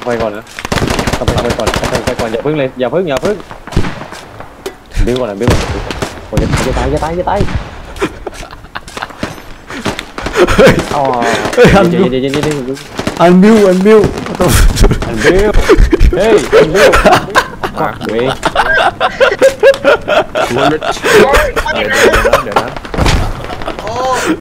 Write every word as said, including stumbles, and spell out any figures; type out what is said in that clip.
ไปก่อนนะต้องไปก่อนต้องไปก่อนอย่าพึ่งเลยอย่าพึ่งอย่าพึ่งบิ้วก่อนนะบิ้วก่อนโอ้ยจะตายจะตายจะตายอ๋อเย็นเย็นเย็นเย็นอันบิวอันบิวอันบิ้วเฮ้ยอันบิ้วมาเว้ยเดี๋ยวนะเดี๋ยวนะ